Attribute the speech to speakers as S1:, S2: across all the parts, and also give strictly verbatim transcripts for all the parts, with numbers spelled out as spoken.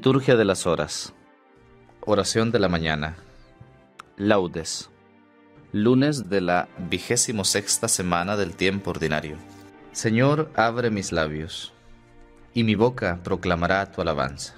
S1: Liturgia de las horas. Oración de la mañana. Laudes. Lunes de la vigésimo sexta semana del tiempo ordinario. Señor, abre mis labios, y mi boca proclamará tu alabanza.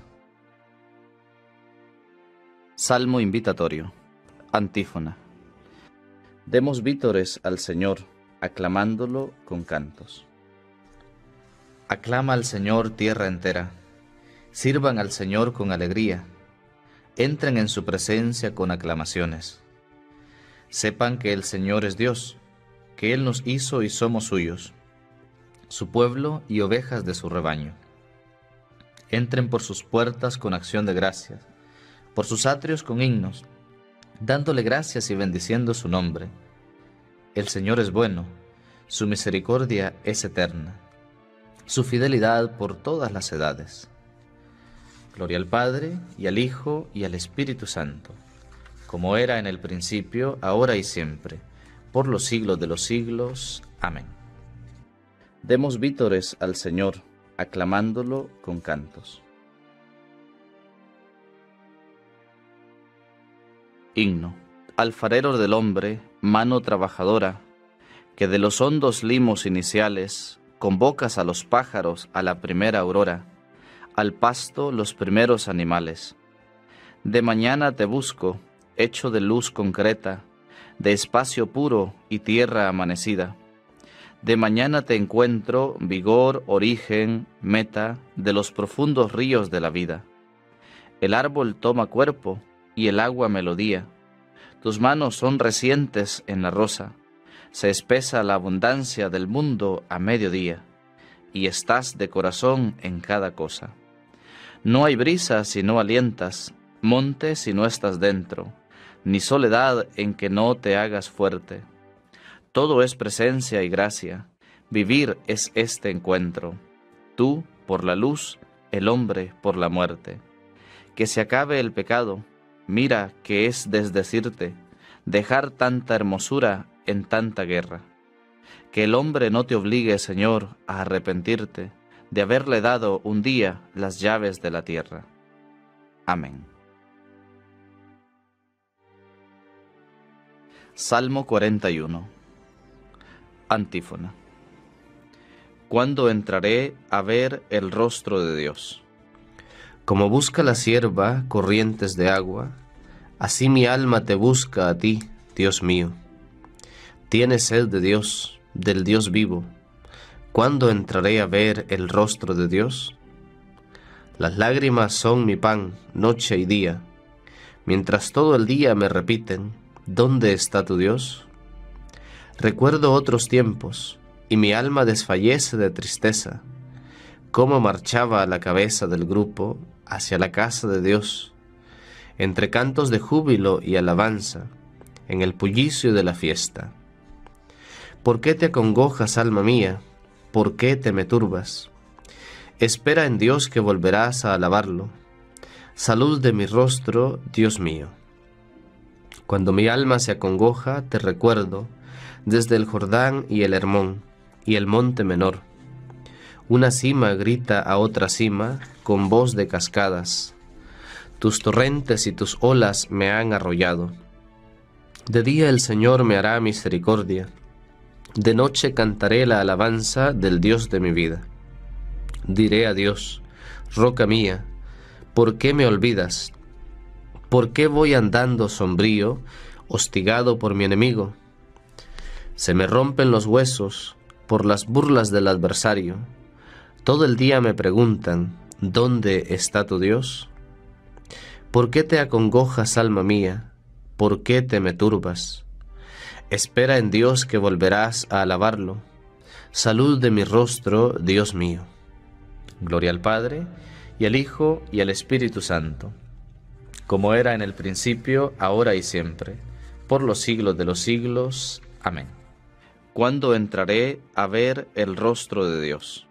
S1: Salmo invitatorio. Antífona. Demos vítores al Señor, aclamándolo con cantos. Aclama al Señor tierra entera. Sirvan al Señor con alegría. Entren en su presencia con aclamaciones. Sepan que el Señor es Dios, que Él nos hizo y somos suyos, su pueblo y ovejas de su rebaño. Entren por sus puertas con acción de gracias, por sus atrios con himnos, dándole gracias y bendiciendo su nombre. El Señor es bueno, su misericordia es eterna, su fidelidad por todas las edades. Gloria al Padre, y al Hijo, y al Espíritu Santo, como era en el principio, ahora y siempre, por los siglos de los siglos. Amén. Demos vítores al Señor, aclamándolo con cantos. Himno. Alfarero del hombre, mano trabajadora, que de los hondos limos iniciales convocas a los pájaros a la primera aurora, al pasto los primeros animales. De mañana te busco, hecho de luz concreta, de espacio puro y tierra amanecida. De mañana te encuentro, vigor, origen, meta, de los profundos ríos de la vida. El árbol toma cuerpo y el agua melodía. Tus manos son recientes en la rosa. Se espesa la abundancia del mundo a mediodía, y estás de corazón en cada cosa. No hay brisa si no alientas, monte si no estás dentro, ni soledad en que no te hagas fuerte. Todo es presencia y gracia, vivir es este encuentro. Tú por la luz, el hombre por la muerte. Que se acabe el pecado, mira que es desdecirte, dejar tanta hermosura en tanta guerra. Que el hombre no te obligue, Señor, a arrepentirte de haberle dado un día las llaves de la tierra. Amén. Salmo cuarenta y uno. Antífona. ¿Cuándo entraré a ver el rostro de Dios? Como busca la sierva corrientes de agua, así mi alma te busca a ti, Dios mío. Tiene sed de Dios, del Dios vivo. ¿Cuándo entraré a ver el rostro de Dios? Las lágrimas son mi pan, noche y día, mientras todo el día me repiten, ¿dónde está tu Dios? Recuerdo otros tiempos, y mi alma desfallece de tristeza, cómo marchaba a la cabeza del grupo hacia la casa de Dios, entre cantos de júbilo y alabanza, en el bullicio de la fiesta. ¿Por qué te acongojas, alma mía? ¿Por qué te me turbas? Espera en Dios que volverás a alabarlo. Salud de mi rostro, Dios mío. Cuando mi alma se acongoja, te recuerdo, desde el Jordán y el Hermón, y el monte menor. Una cima grita a otra cima, con voz de cascadas. Tus torrentes y tus olas me han arrollado. De día el Señor me hará misericordia. De noche cantaré la alabanza del Dios de mi vida. Diré a Dios, roca mía, ¿por qué me olvidas? ¿Por qué voy andando sombrío, hostigado por mi enemigo? Se me rompen los huesos por las burlas del adversario. Todo el día me preguntan, ¿dónde está tu Dios? ¿Por qué te acongojas, alma mía? ¿Por qué te me turbas? Espera en Dios que volverás a alabarlo. Salud de mi rostro, Dios mío. Gloria al Padre, y al Hijo, y al Espíritu Santo, como era en el principio, ahora y siempre, por los siglos de los siglos. Amén. ¿Cuándo entraré a ver el rostro de Dios?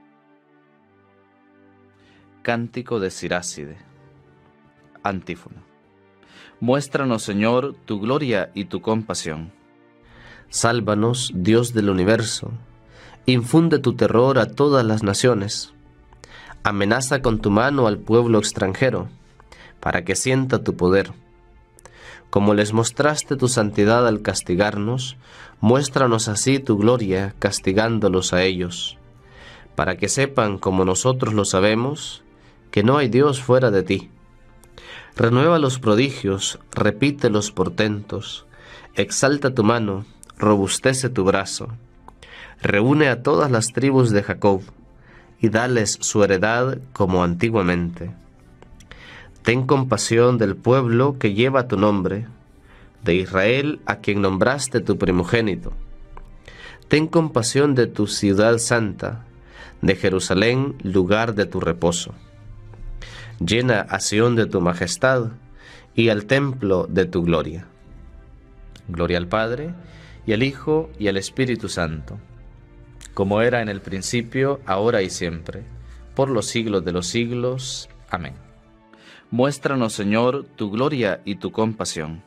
S1: Cántico de Siráside. Antífona. Muéstranos, Señor, tu gloria y tu compasión. Sálvanos, Dios del universo. Infunde tu terror a todas las naciones.
S2: Amenaza con tu mano al pueblo extranjero, para que sienta tu poder. Como les mostraste tu santidad al castigarnos, muéstranos así tu gloria castigándolos a ellos, para que sepan, como nosotros lo sabemos, que no hay Dios fuera de ti. Renueva los prodigios, repite los portentos, exalta tu mano, robustece tu brazo. Reúne a todas las tribus de Jacob, y dales su heredad como antiguamente. Ten compasión del pueblo que lleva tu nombre, de Israel a quien nombraste tu primogénito. Ten compasión de tu ciudad santa, de Jerusalén, lugar de tu reposo. Llena a Sión de tu majestad y al templo de tu gloria. Gloria al Padre, y al Hijo, y al Espíritu Santo, como era en el principio, ahora y siempre, por los siglos de los siglos. Amén. Muéstranos, Señor, tu gloria y tu compasión.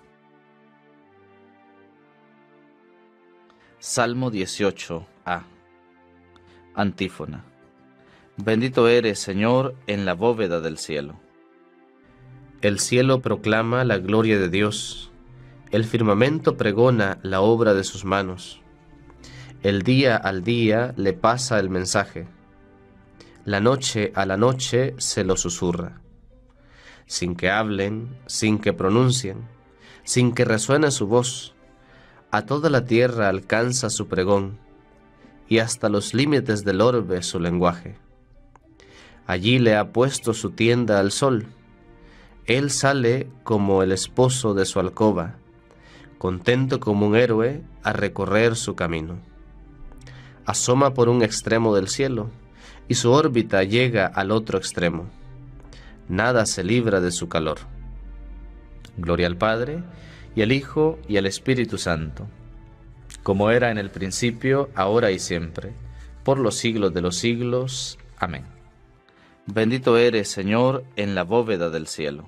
S2: Salmo dieciocho A. Antífona. Bendito eres, Señor, en la bóveda del cielo. El cielo proclama la gloria de Dios, el firmamento pregona la obra de sus manos. El día al día le pasa el mensaje, la noche a la noche se lo susurra. Sin que hablen, sin que pronuncien, sin que resuene su voz, a toda la tierra alcanza su pregón, y hasta los límites del orbe su lenguaje. Allí le ha puesto su tienda al sol, él sale como el esposo de su alcoba, contento como un héroe a recorrer su camino. Asoma por un extremo del cielo, y su órbita llega al otro extremo. Nada se libra de su calor. Gloria al Padre, y al Hijo, y al Espíritu Santo, como era en el principio, ahora y siempre, por los siglos de los siglos. Amén. Bendito eres, Señor, en la bóveda del cielo.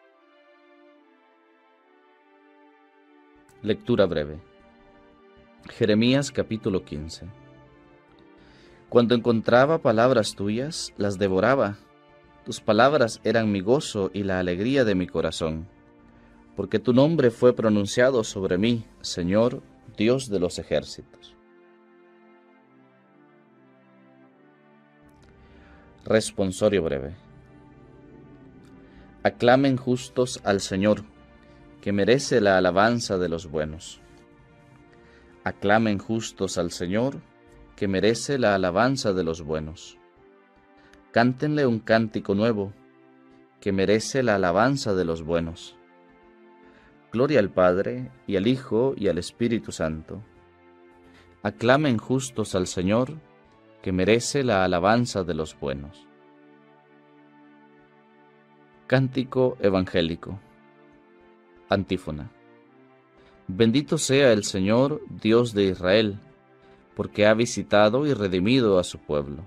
S2: Lectura breve. Jeremías capítulo quince. Cuando encontraba palabras tuyas, las devoraba. Tus palabras eran mi gozo y la alegría de mi corazón, porque tu nombre fue pronunciado sobre mí, Señor, Dios de los ejércitos. Responsorio breve. Aclamen justos al Señor, que merece la alabanza de los buenos. Aclamen justos al Señor, que merece la alabanza de los buenos. Cántenle un cántico nuevo, que merece la alabanza de los buenos. Gloria al Padre, y al Hijo, y al Espíritu Santo. Aclamen justos al Señor, que merece la alabanza de los buenos. Cántico evangélico. Antífona. Bendito sea el Señor, Dios de Israel, porque ha visitado y redimido a su pueblo.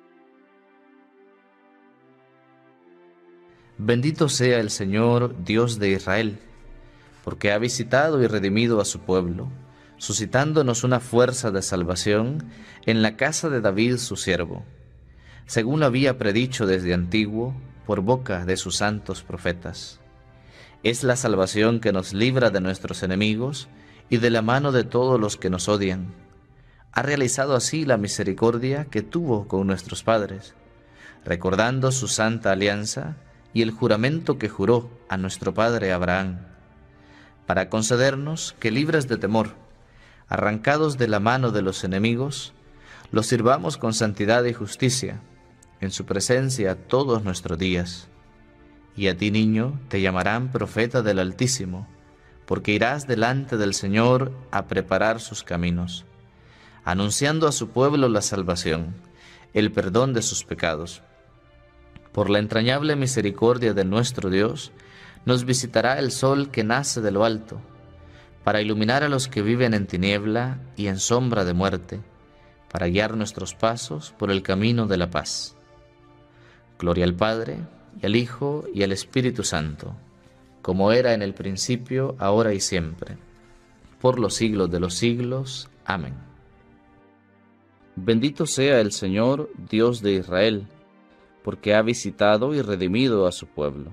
S2: Bendito sea el Señor, Dios de Israel, porque ha visitado y redimido a su pueblo, suscitándonos una fuerza de salvación en la casa de David su siervo, según lo había predicho desde antiguo por boca de sus santos profetas. Es la salvación que nos libra de nuestros enemigos y de la mano de todos los que nos odian. Ha realizado así la misericordia que tuvo con nuestros padres, recordando su santa alianza y el juramento que juró a nuestro padre Abraham, para concedernos que, libres de temor, arrancados de la mano de los enemigos, los sirvamos con santidad y justicia, en su presencia todos nuestros días. Y a ti, niño, te llamarán profeta del Altísimo, porque irás delante del Señor a preparar sus caminos, anunciando a su pueblo la salvación, el perdón de sus pecados. Por la entrañable misericordia de nuestro Dios, nos visitará el sol que nace de lo alto, para iluminar a los que viven en tiniebla y en sombra de muerte, para guiar nuestros pasos por el camino de la paz. Gloria al Padre, y al Hijo, y al Espíritu Santo, como era en el principio, ahora y siempre, por los siglos de los siglos. Amén. Bendito sea el Señor, Dios de Israel,
S1: porque ha visitado y redimido a su pueblo.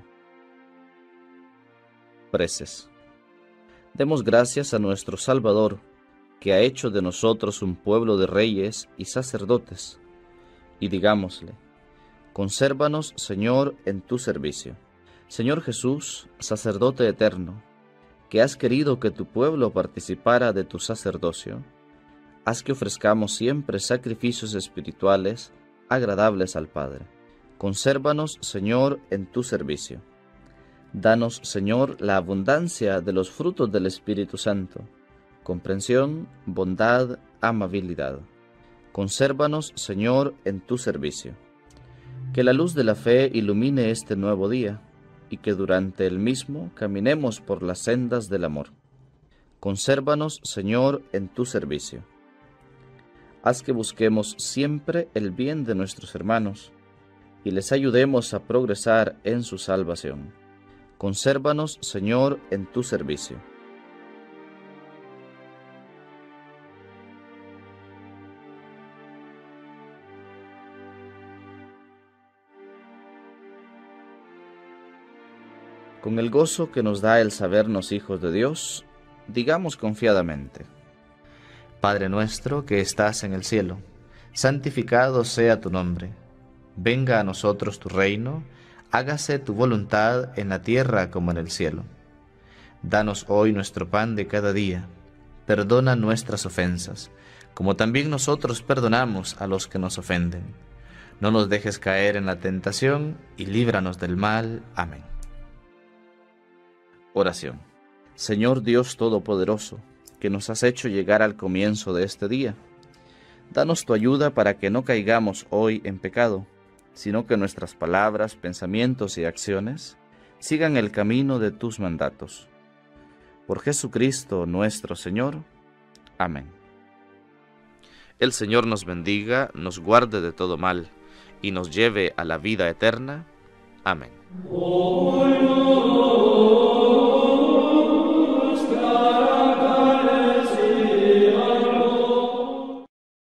S1: Preces. Demos gracias a nuestro Salvador, que ha hecho de nosotros un pueblo de reyes y sacerdotes, y digámosle: consérvanos, Señor, en tu servicio. Señor Jesús, sacerdote eterno, que has querido que tu pueblo participara de tu sacerdocio, haz que ofrezcamos siempre sacrificios espirituales agradables al Padre. Consérvanos, Señor, en tu servicio. Danos, Señor, la abundancia de los frutos del Espíritu Santo, comprensión, bondad, amabilidad. Consérvanos, Señor, en tu servicio. Que la luz de la fe ilumine este nuevo día, y que durante el mismo caminemos por las sendas del amor. Consérvanos, Señor, en tu servicio. Haz que busquemos siempre el bien de nuestros hermanos, y les ayudemos a progresar en su salvación. Consérvanos, Señor, en tu servicio. Con el gozo que nos da el sabernos hijos de Dios, digamos confiadamente: Padre nuestro que estás en el cielo, santificado sea tu nombre. Venga a nosotros tu reino, hágase tu voluntad en la tierra como en el cielo. Danos hoy nuestro pan de cada día. Perdona nuestras ofensas, como también nosotros perdonamos a los que nos ofenden. No nos dejes caer en la tentación y líbranos del mal. Amén. Oración. Señor Dios Todopoderoso, que nos has hecho llegar al comienzo de este día, danos tu ayuda para que no caigamos hoy en pecado, sino que nuestras palabras, pensamientos y acciones sigan el camino de tus mandatos. Por Jesucristo nuestro Señor. Amén. El Señor nos bendiga, nos guarde de todo mal, y nos lleve a la vida eterna. Amén. Oh.